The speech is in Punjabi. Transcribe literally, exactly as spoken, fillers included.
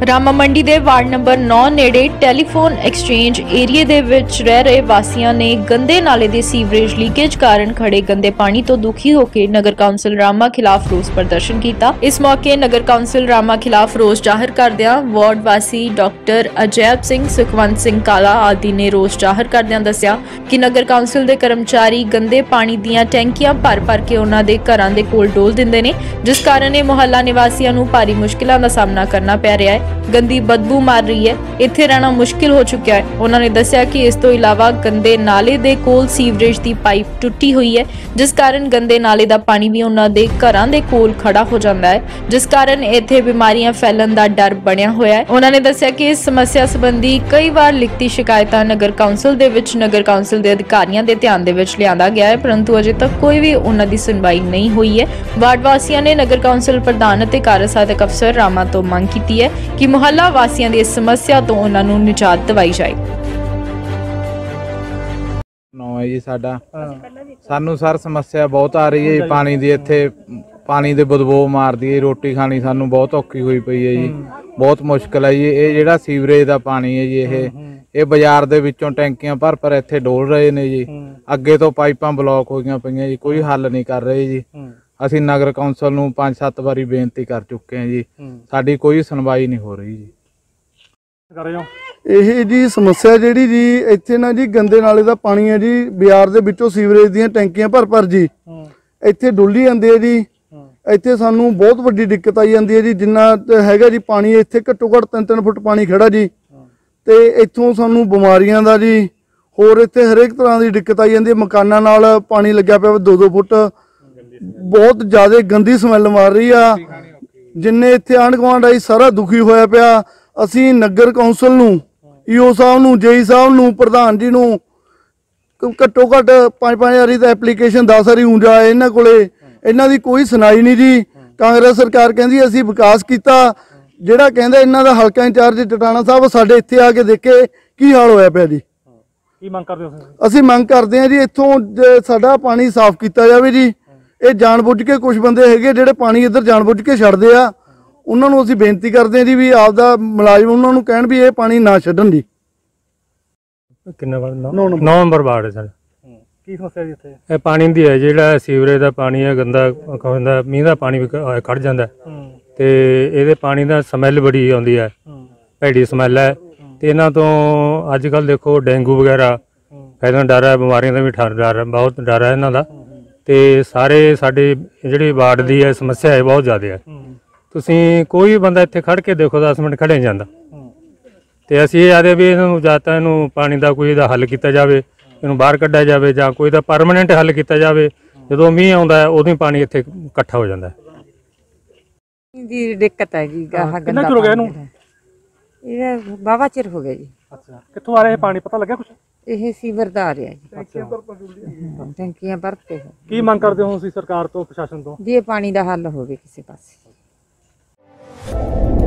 ਰਾਮਾ ਮੰਡੀ ਦੇ ਵਾਰਡ ਨੰਬਰ ਨੌ ਨੇੜੇ ਟੈਲੀਫੋਨ ਐਕਸਚੇਂਜ ਏਰੀਏ ਦੇ ਵਿੱਚ ਰਹਿ ਰਹੇ ਵਾਸੀਆਂ ਨੇ ਗੰਦੇ ਨਾਲੇ ਦੇ ਸੀਵਰੇਜ ਲੀਕੇਜ ਕਾਰਨ ਖੜੇ ਗੰਦੇ ਪਾਣੀ ਤੋਂ ਦੁਖੀ ਹੋ ਕੇ ਨਗਰ ਕੌਂਸਲ ਰਾਮਾ ਖਿਲਾਫ ਰੋਸ ਪ੍ਰਦਰਸ਼ਨ ਕੀਤਾ। ਇਸ ਮੌਕੇ ਨਗਰ ਕੌਂਸਲ ਰਾਮਾ ਖਿਲਾਫ ਰੋਸ ਜ਼ਾਹਰ ਕਰਦਿਆਂ ਵਾਰਡ ਵਾਸੀ ਡਾਕਟਰ ਅਜੈਬ ਸਿੰਘ, ਸੁਖਵੰਤ ਸਿੰਘ ਕਾਲਾ ਆਦਿ ਨੇ ਰੋਸ ਜ਼ਾਹਰ ਕਰਦਿਆਂ ਦੱਸਿਆ ਕਿ ਨਗਰ ਕੌਂਸਲ ਦੇ ਕਰਮਚਾਰੀ ਗੰਦੇ ਪਾਣੀ ਦੀਆਂ ਟੈਂਕੀਆਂ ਭਰ ਭਰ ਕੇ ਉਹਨਾਂ ਦੇ ਘਰਾਂ ਦੇ ਕੋਲ ਡੋਲ ਦਿੰਦੇ ਨੇ, ਜਿਸ ਕਾਰਨ ਇਹ ਮੁਹੱਲਾ ਨਿਵਾਸੀਆਂ ਨੂੰ ਭਾਰੀ ਮੁਸ਼ਕਿਲਾਂ ਦਾ ਸਾਹਮਣਾ ਕਰਨਾ ਪੈ ਰਿਹਾ ਹੈ। गंदी बदबू मार रही है, इत्थे रहना मुश्किल हो चुका है। उन्होंने दस्सिया कि इस तो इलावा गंदे नाले दे कोल सीवरेज दी पाइप टुटी हुई है, जिस कारण गंदे नाले दा पानी भी उन्हां दे घरां दे कोल खड़ा हो जाता है, जिस कारण इत्थे बीमारियां फैलन दा डर बनिया होया है। उन्होंने दस्सिया कि इस समस्या संबंधी कई बार लिखती शिकायतां नगर कौंसल दे विच नगर कौंसल दे अधिकारियों के ध्यान दे विच लिआंदा गया है, परंतु अजे तक कोई भी उन्हां दी सुनवाई नहीं हुई है। वार्ड वासियों ने नगर कौंसल प्रधान अते कार्यसाधक अफसर रामा तो मंग कीती है कि मुहल्ला वासियों की इस समस्या तो उन्हां नूं निजात दिवाई जाए। नौ है जी साडा सानू सर समस्या बहुत आ रही है पानी दी, इत्थे पानी दे बदबू मारदी है, रोटी खानी सानू बहुत औखी हुई पई है जी, बहुत मुश्किल है जी। ये जिहड़ा सीवरेज दा पानी है जी, ये ये बाजार दे विचों टैंकियां भर भर इत्थे डोल रहे ने जी, अगे तो पाइपां ब्लॉक होईयां पईयां जी, कोई हल नहीं कर रहे जी। ਅਸੀਂ नगर कौंसल ਨੂੰ पांच सत्त बारी बेनती कर चुके हैं जी, साडी कोई सुनवाई नहीं हो रही जी। ਇਹ ਜੀ ਸਮੱਸਿਆ ਜਿਹੜੀ ਜੀ ਇੱਥੇ ਨਾ ਜੀ ਗੰਦੇ ਨਾਲੇ ਦਾ ਪਾਣੀ ਹੈ ਜੀ, ਬਾਜ਼ਾਰ ਦੇ ਵਿੱਚੋਂ ਸੀਵਰੇਜ ਦੀਆਂ ਟੈਂਕੀਆਂ ਭਰ ਭਰ ਜੀ ਇੱਥੇ ਡੁੱਲੀ ਜਾਂਦੇ ਆ ਜੀ। ਇੱਥੇ ਸਾਨੂੰ ਬਹੁਤ ਵੱਡੀ ਦਿੱਕਤ ਆਈ ਜਾਂਦੀ ਹੈ ਜੀ, ਜਿੰਨਾ ਹੈਗਾ ਜੀ ਪਾਣੀ ਇੱਥੇ ਘੱਟੋ ਘੱਟ ਤਿੰਨ ਤਿੰਨ ਫੁੱਟ ਪਾਣੀ ਖੜਾ ਜੀ, ਤੇ ਇੱਥੋਂ ਸਾਨੂੰ ਬਿਮਾਰੀਆਂ ਦਾ ਜੀ ਹੋਰ ਇੱਥੇ ਹਰੇਕ ਤਰ੍ਹਾਂ ਦੀ ਦਿੱਕਤ ਆਈ ਜਾਂਦੀ ਹੈ। ਮਕਾਨਾਂ ਨਾਲ ਪਾਣੀ ਲੱਗਿਆ ਪਿਆ ਦੋ ਦੋ ਫੁੱਟ, बहुत ज़्यादा गंदी स्मैल मार रही है। जिन्ने इत्थे आंढ गुआंढ आई सारा दुखी होया पिया। असी नगर कौंसल नूं, ईओ साहब नूं, जेई साहब नूं, प्रधान जी नूं घट्टो घट्ट पांच पांच वारी तां एप्लीकेशन दस वारी ऊंजा आए इन्हां कोले, इन्हां दी कोई सुनाई नहीं जी। कांग्रेस सरकार कहंदी असी विकास कीता, जिहड़ा कहंदा इन्हां दा हलका इंचार्ज टटाणा साहब साडे इत्थे आके देखे की हाल होया पिया जी। की मंग करदे हो? असी मंग करदे हां जी इत्थों साडा पानी साफ कीता जावे जी। ਇਹ ਜਾਣਬੁੱਝ ਕੇ ਕੁਝ ਬੰਦੇ ਹੈਗੇ ਜਿਹੜੇ ਪਾਣੀ ਇੱਧਰ ਜਾਣਬੁੱਝ ਕੇ ਛੱਡਦੇ ਆ, ਉਹਨਾਂ ਨੂੰ ਅਸੀਂ ਬੇਨਤੀ ਕਰਦੇ ਹਾਂ ਜੀ ਵੀ ਆਪਦਾ ਮੁਲਾਜ਼ਮ ਉਹਨਾਂ ਨੂੰ ਕਹਿਣ ਵੀ ਇਹ ਪਾਣੀ ਨਾ ਛੱਡਣ ਜੀ। ਕਿੰਨਾ ਵਾਰ ਨੌ ਨੰਬਰ ਵਾਰਡ ਹੈ ਸਰ। ਕੀ ਸਮੱਸਿਆ ਜੀ ਇੱਥੇ? ਇਹ ਪਾਣੀ ਦੀ ਹੈ, ਜਿਹੜਾ ਸੀਵਰੇਜ ਦਾ ਪਾਣੀ ਹੈ ਗੰਦਾ ਹੁੰਦਾ, ਮੀਂਹ ਦਾ ਪਾਣੀ ਵੀ ਖੜ ਜਾਂਦਾ ਤੇ ਇਹਦੇ ਪਾਣੀ ਦਾ ਸਮੈਲ ਬੜੀ ਆਉਂਦੀ ਹੈ, ਭੈੜੀ ਸਮੈਲ ਹੈ। ਤੇ ਇਹਨਾਂ ਤੋਂ ਅੱਜ ਕੱਲ੍ਹ ਦੇਖੋ ਡੇਂਗੂ ਵਗੈਰਾ ਫੈਲਣ ਦਾ ਡਰ ਹੈ, ਬਿਮਾਰੀਆਂ ਦਾ ਵੀ ਡਰ ਹੈ, ਬਹੁਤ ਡਰ ਹੈ ਇਹਨਾਂ ਦਾ। ਤੇ ਸਾਰੇ ਸਾਡੇ ਜਿਹੜੀ ਵਾਰਡ ਦੀ ਹੈ ਸਮੱਸਿਆ ਹੈ ਬਹੁਤ ਜ਼ਿਆਦਾ ਹੈ। ਤੁਸੀਂ ਕੋਈ ਬੰਦਾ ਇੱਥੇ ਖੜ ਕੇ ਦੇਖੋ ਦਸ ਮਿੰਟ ਖੜੇ ਜਾਂਦਾ, ਤੇ ਅਸੀਂ ਇਹ ਆਦੇ ਵੀ ਇਹਨੂੰ ਜਾਂ ਤਾਂ ਇਹਨੂੰ ਪਾਣੀ ਦਾ ਕੋਈ ਇਹਦਾ ਹੱਲ ਕੀਤਾ ਜਾਵੇ, ਇਹਨੂੰ ਬਾਹਰ ਕੱਢਿਆ ਜਾਵੇ, ਜਾਂ ਕੋਈ ਦਾ ਪਰਮਾਨੈਂਟ ਹੱਲ ਕੀਤਾ ਜਾਵੇ। ਜਦੋਂ ਮੀਂਹ ਆਉਂਦਾ ਉਦੋਂ ਹੀ ਪਾਣੀ ਇੱਥੇ ਇਕੱਠਾ ਹੋ ਜਾਂਦਾ ਜੀ। ਦਿੱਕਤ ਹੈ ਜੀ। ਕਿੰਨਾ ਚਿਰ ਹੋ ਗਿਆ ਇਹਨੂੰ? ਇਹ ਬਾਵਾ ਚਿਰ ਹੋ ਗਿਆ ਜੀ। ਅੱਛਾ, ਕਿੱਥੋਂ ਆ ਰਿਹਾ ਇਹ ਪਾਣੀ, ਪਤਾ ਲੱਗਿਆ ਕੁਛ? ਇਹ ਸੀਵਰ ਦਾ ਆ ਰਿਹਾ ਜੀ, ਟੈਂਕੀਆਂ ਭਰ ਕੇ। ਕੀ ਮੰਗ ਕਰਦੇ ਹੋ ਤੁਸੀਂ ਸਰਕਾਰ ਤੋਂ, ਪ੍ਰਸ਼ਾਸਨ ਤੋਂ? ਵੀ ਇਹ ਪਾਣੀ ਦਾ ਹੱਲ ਹੋਵੇ ਕਿਸੇ ਪਾਸੇ।